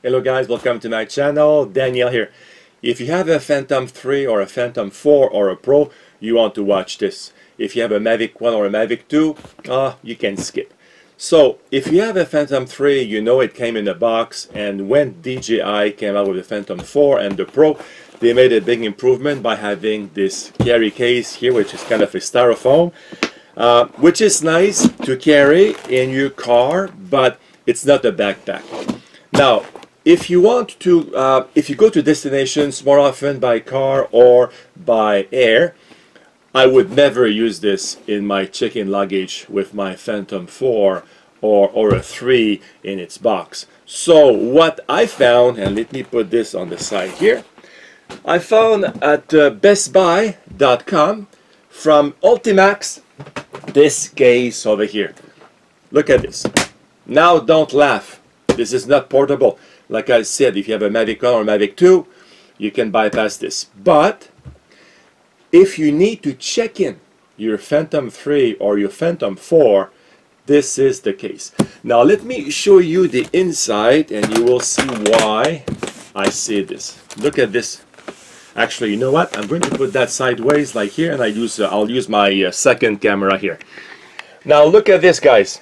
Hello guys, welcome to my channel. Daniel here. If you have a Phantom 3 or a Phantom 4 or a Pro, you want to watch this. If you have a Mavic 1 or a Mavic 2, you can skip. So if you have a Phantom 3, you know it came in a box, and when DJI came out with the Phantom 4 and the Pro, they made a big improvement by having this carry case here, which is kind of a styrofoam, which is nice to carry in your car, but it's not a backpack. Now, if you want to, if you go to destinations more often by car or by air, I would never use this in my check-in luggage with my Phantom 4 or a 3 in its box. So what I found, and let me put this on the side here, I found at BestBuy.ca from Ultimaxx this case over here. Look at this. Now don't laugh. This is not portable. Like I said, if you have a Mavic 1 or Mavic 2, you can bypass this. But if you need to check in your Phantom 3 or your Phantom 4, this is the case. Now let me show you the inside and you will see why I say this. Look at this. Actually, you know what? I'm going to put that sideways like here, and I'll use my second camera here. Now look at this, guys.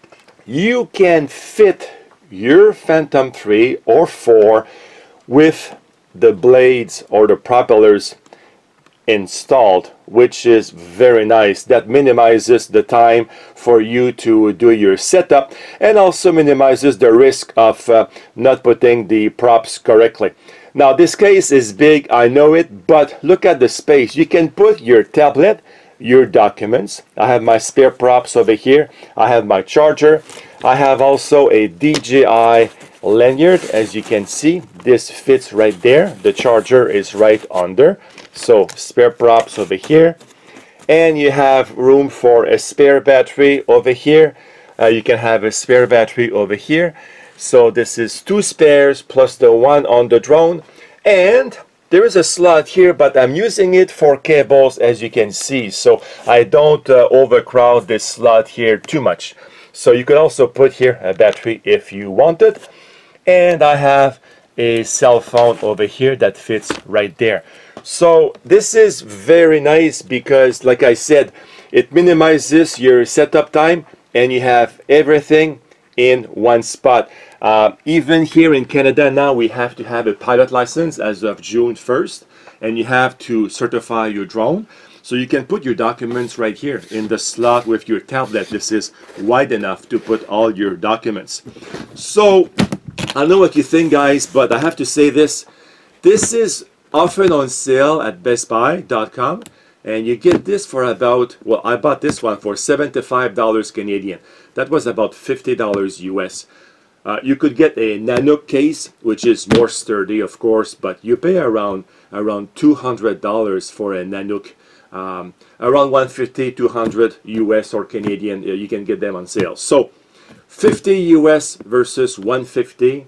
You can fit your Phantom 3 or 4 with the blades or the propellers installed, which is very nice. That minimizes the time for you to do your setup and also minimizes the risk of not putting the props correctly. Now this case is big, I know it, but look at the space. You can put your tablet, your documents. I have my spare props over here. I have my charger. I have also a DJI lanyard. As you can see, this fits right there. The charger is right under. So spare props over here. And you have room for a spare battery over here. You can have a spare battery over here. So this is 2 spares plus the one on the drone. And there is a slot here, but I'm using it for cables, as you can see, so I don't overcrowd this slot here too much. So you can also put here a battery if you want it. And I have a cell phone over here that fits right there. So this is very nice because, like I said, it minimizes your setup time and you have everything in one spot. Even here in Canada now, we have to have a pilot license as of June 1st, and you have to certify your drone. So you can put your documents right here in the slot with your tablet. This is wide enough to put all your documents. So I don't know what you think, guys, but I have to say this. This is often on sale at BestBuy.ca, and you get this for about, well, I bought this one for $75 Canadian. That was about $50 US. You could get a Nanuk case, which is more sturdy, of course, but you pay around $200 for a Nanuk. Around $150, $200 US or Canadian, you can get them on sale. So $50 US versus $150.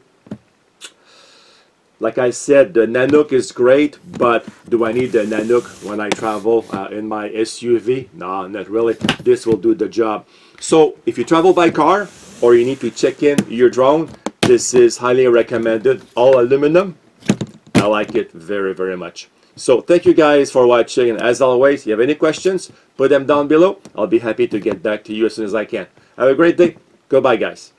Like I said, the Nanuk is great, but do I need the Nanuk when I travel in my SUV? No, not really. This will do the job. So if you travel by car or you need to check in your drone, this is highly recommended. All aluminum. I like it very, very much. So thank you guys for watching, and as always, if you have any questions, put them down below. I'll be happy to get back to you as soon as I can. Have a great day. Goodbye, guys.